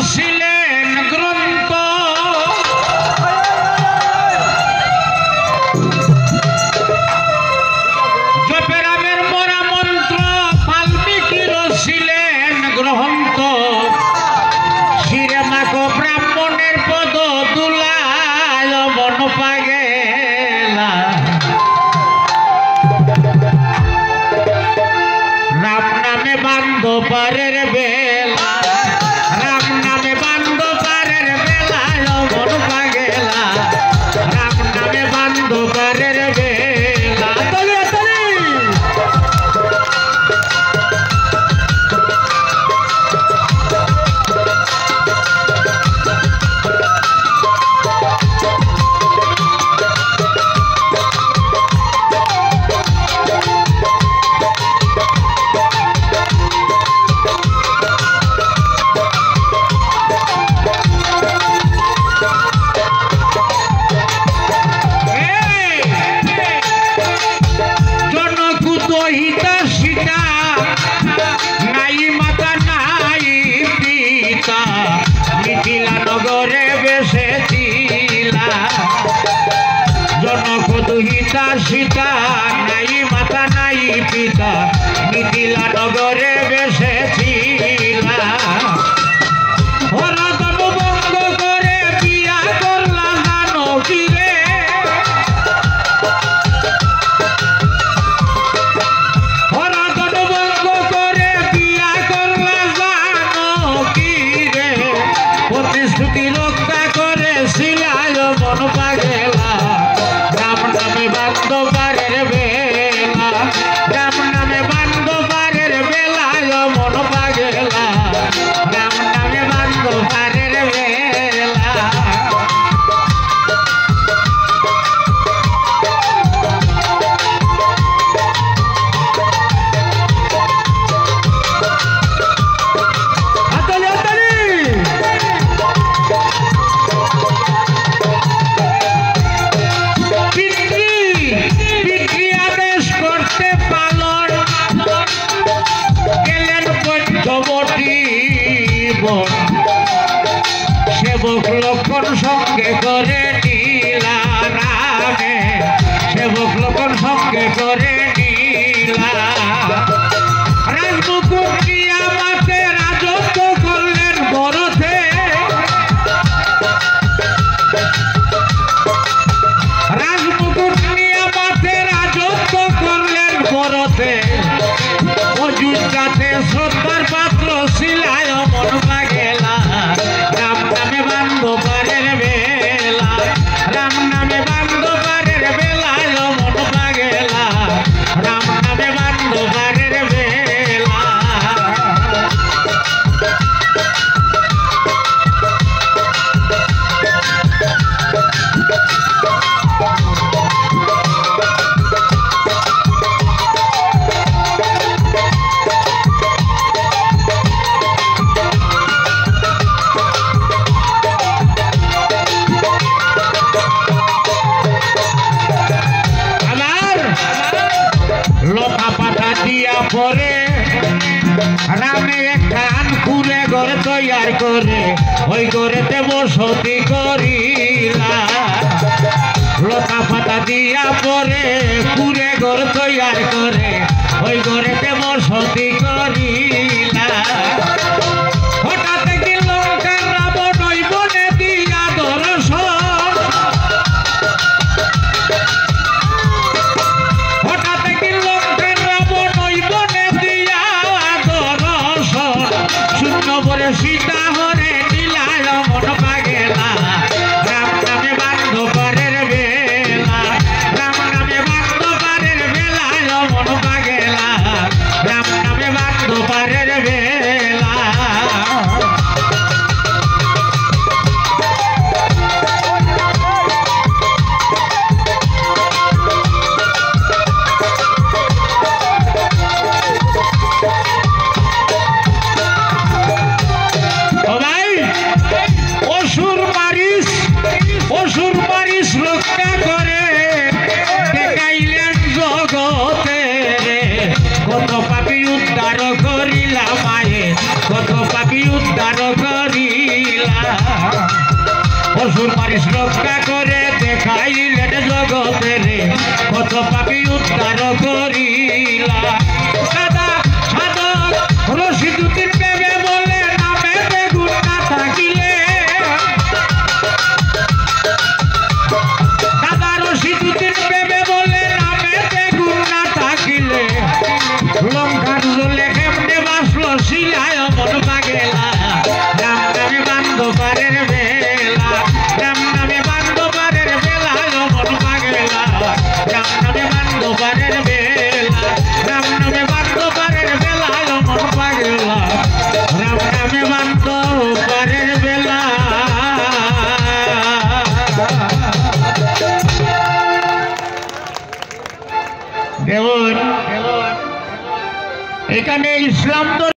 রচিলেন গ্রন্থ জপেরামের মরা মন্ত্র বাল্মীকি রচিলেন গ্রন্থ শিরে মাখো ব্রাহ্মণের পদ দুলায় মন পাগেলা রাম নামে বান্ধ পারের বেলা রাম নামে বান্ধ পারের বেলা মন পাগেলা রাম নামে বান্ধ পারের বেলা তলে তলে নগরে বেসেছিলা জনক দুহিতা সীতা নাই মাতা নাই পিতা মিথিলা নগরে বেসেছিলা হরদম বন্ধ করে বিয়া করলা জানো কি রে হরদম বন্ধ করে বিয়া করলা জানো কি রে প্রতিশ্রুতি রক্ষা করে শিলায় মন পাগেলা রাম নামে বান্ধ পারের বেলা রাম নামে বান্ধ পারের বেলায় মন পাগেলা রাম নামে বান্ধ পারের বেলা সেবক লক্ষণ সঙ্গে করে নীলা রামে সেবক লক্ষণ সঙ্গে করে নীলা রাজমুকুট নিয়া মাতে রাজত্ব করলেন বরথে রাজমুকুট নিয়া মাতে রাজত্ব করলেন বরথে অযোধ্যাতে শ্রদ্ধার পাত্র শিলায় মন পাগেলা রাম নামে বান্ধ পারের বেলা রাম নামে বান্ধ পারের বেলায় মন পাগেলা রাম নামে বান্ধ পারের বেলা লতা পাতা দিয়া পরে রামে একখান খুঁড়ে ঘর তৈয়ার করে ওই ঘরেতে বসতি করিলা লতা পাতা দিয়া পরে খুঁড়ে ঘর তৈয়ার করে ওই ঘরেতে বসতি করিলা হঠাৎ কি লঙ্কার রাবণ ওই বনে দিয়া দর্শন সীতা হরে নীলায় মন পাগেলা রাম নামে বান্ধ পারের বেলা রাম নামে বান্ধ পারের বেলায় মন পাগেলা রাম নামে বান্ধ পারের বেলা কত পাপী উদ্ধার করিলা মায়ে কত পাপী উদ্ধার করিলা পশুর পারিস রক্ষা করে দেখাইলেন জগতের কত পাপি উদ্ধার করিলা দাদা সাধক রশি দুটির প্রেমে বলে নামে বেগুন না থাকিলে দাদা রশি দুটির প্রেমে বলে নামে বেগুন না থাকিলে লঙ্কার জলে কেমনে বাসলো শিলায় মন পাগেলা রাম নামে বান্ধ পারের বেলা রাম নামে বান্ধ পারের বেলা মন পাগেলা রাম নামে বান্ধ পারের বেলা রাম নামে বান্ধ পারের বেলা মন পাগেলা রাম নামে বান্ধ পারের বেলা দেবন এখানে ইসলাম